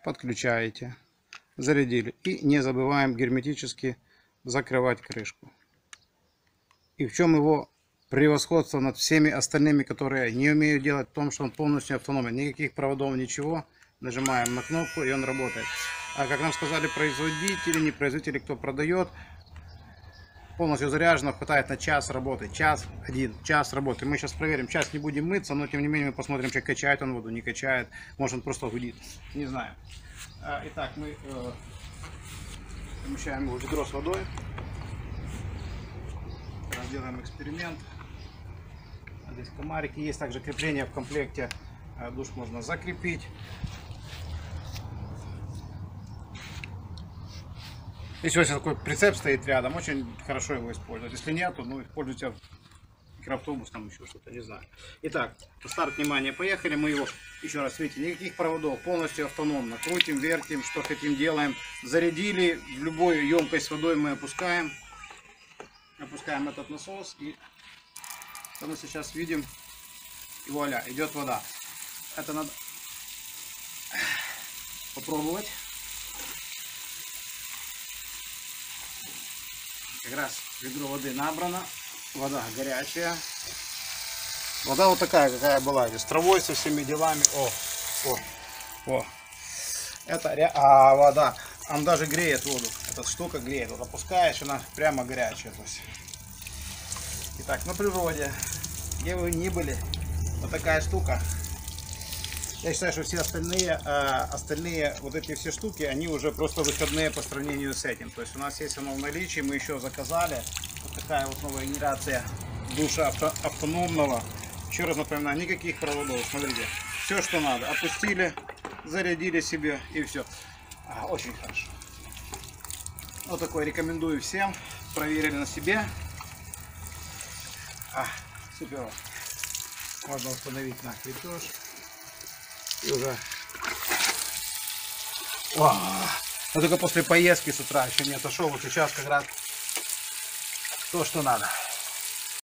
подключаете, зарядили. И не забываем герметически закрывать крышку. И в чем его превосходство над всеми остальными, которые не умеют делать, в том, что он полностью автономен. Никаких проводов, ничего. Нажимаем на кнопку, и он работает. А как нам сказали производители, не производители, кто продает, полностью заряжено, хватает на час работы. Час работы. Мы сейчас проверим. Сейчас не будем мыться, но тем не менее мы посмотрим, что качает он воду, не качает. Может, он просто гудит. Не знаю. Итак, мы помещаем его в ведро с водой. Сделаем эксперимент. Здесь комарики. Есть также крепление в комплекте. Душ можно закрепить. Если у вас такой прицеп стоит рядом, очень хорошо его использовать. Если нет, то используйте микроавтобус, там еще что-то, не знаю. Итак, старт, внимание, поехали. Мы его, еще раз, видите, никаких проводов, полностью автономно. Крутим, вертим, что хотим, делаем. Зарядили, в любую емкость с водой мы опускаем. Опускаем этот насос, и что мы сейчас видим, и вуаля, идет вода. Это надо попробовать. Как раз ведро воды набрано, вода горячая. Вода вот такая, какая была, с травой, со всеми делами. О. Это вода. Он даже греет воду. Эта штука греет. Вот опускаешь, она прямо горячая. То есть. Итак, на природе, где вы ни были, вот такая штука. Я считаю, что все остальные вот эти все штуки, они уже просто выходные по сравнению с этим. То есть у нас есть оно в наличии, мы еще заказали. Вот такая вот новая генерация душа автономного. Еще раз напоминаю, никаких проводов. Смотрите, все, что надо. Опустили, зарядили себе, и все. Очень хорошо. Вот такой рекомендую всем. Проверили на себе. Супер. Можно установить на крепеж. И уже. Но только после поездки с утра еще не отошел. Вот сейчас как раз то, что надо.